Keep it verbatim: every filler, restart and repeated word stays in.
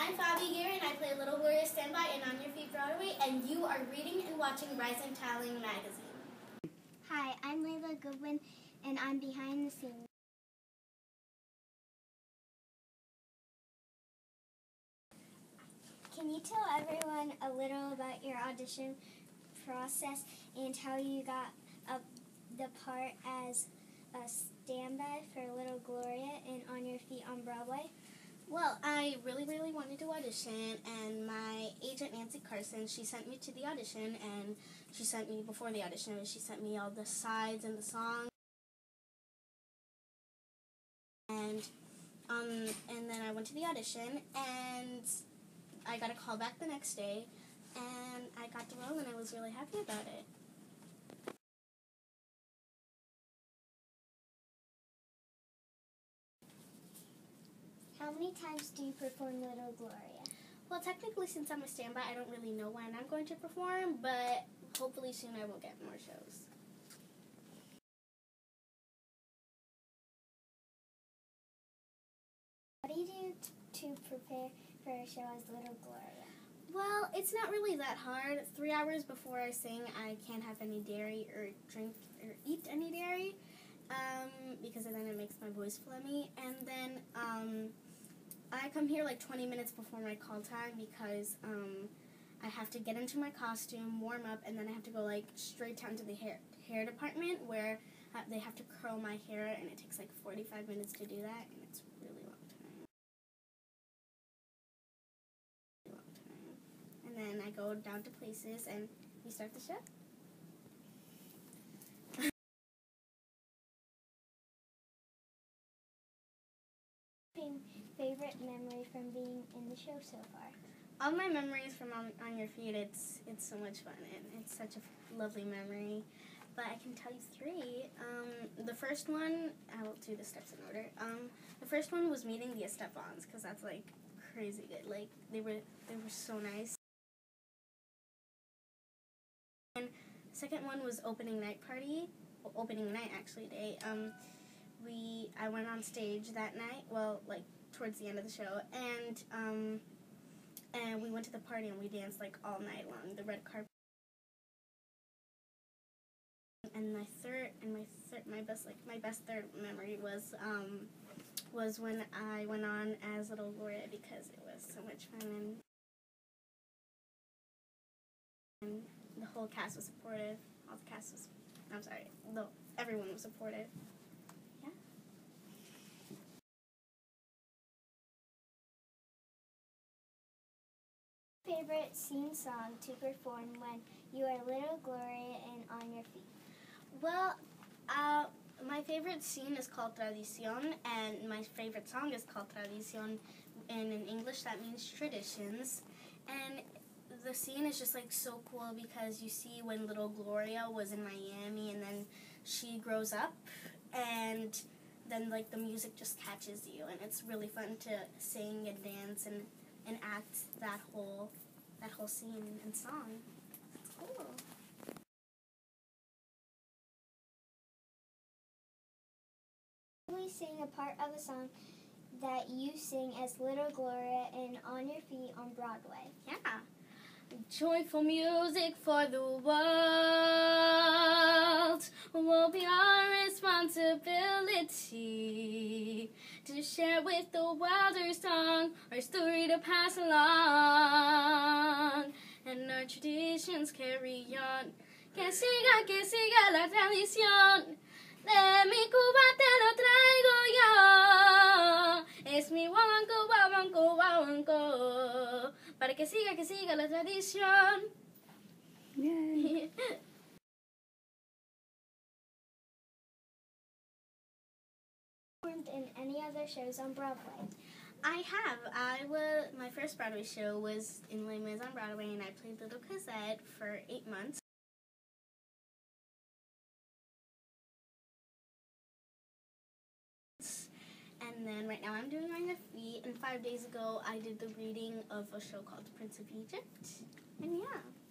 I'm FABI Aguirre, and I play Little Gloria Estefan in On Your Feet Broadway, and you are reading and watching Rising Talent magazine. Hi, I'm Layla Goodwin, and I'm behind the scenes. Can you tell everyone a little about your audition process and how you got up the part as a standby for Little Gloria in On Your Feet on Broadway? Well, I really, really wanted to audition, and my agent, Nancy Carson, she sent me to the audition, and she sent me, before the audition, she sent me all the sides and the songs. And, um, and then I went to the audition, and I got a call back the next day, and I got the role, and I was really happy about it. How many times do you perform Little Gloria? Well, technically, since I'm a standby, I don't really know when I'm going to perform, but hopefully soon I will get more shows. What do you do to prepare for a show as Little Gloria? Well, it's not really that hard. Three hours before I sing, I can't have any dairy or drink or eat any dairy, um, because then it makes my voice phlegmy. And then um, I come here like twenty minutes before my call time because um, I have to get into my costume, warm up, and then I have to go like straight down to the hair hair department where uh, they have to curl my hair, and it takes like forty-five minutes to do that, and it's really long time. Really long time. And then I go down to places, and we start the show. Favorite memory from being in the show so far? All my memories from On, on Your Feet, it's it's so much fun, and it's such a lovely memory. But I can tell you three. Um, the first one, I'll do the steps in order. Um, the first one was meeting the Estefans, because that's like crazy good. Like they were they were so nice. And the second one was opening night party, well, opening night actually day. Um, we I went on stage that night. Well, like. Towards the end of the show, and um, and we went to the party and we danced like all night long, the red carpet. And my third, and my third, my best, like my best third memory was um, was when I went on as Little Gloria because it was so much fun, and, and the whole cast was supportive. All the cast was, I'm sorry, the everyone was supportive. Favorite scene song to perform when you are Little Gloria and On Your Feet? Well, uh, my favorite scene is called Tradición, and my favorite song is called Tradición, and in English that means traditions. And the scene is just like so cool because you see when Little Gloria was in Miami, and then she grows up, and then like the music just catches you, and it's really fun to sing and dance and and act that whole that whole scene and song. It's cool. We sing a part of a song that you sing as Little Gloria in On Your Feet on Broadway. Yeah. Joyful music for the world will be our responsibility to share with the world our song, our story to pass along, and our traditions carry on. Que siga, que siga la tradición, de mi Cuba te lo traigo yo, es mi guaguancó, guaguancó, guaguancó, para que siga, que siga la tradición. Yay. In any other shows on Broadway? I have. I was my first Broadway show was in Les Mis on Broadway, and I played Little Cosette for eight months. And then right now I'm doing On Your Feet, and five days ago I did the reading of a show called The Prince of Egypt. And yeah.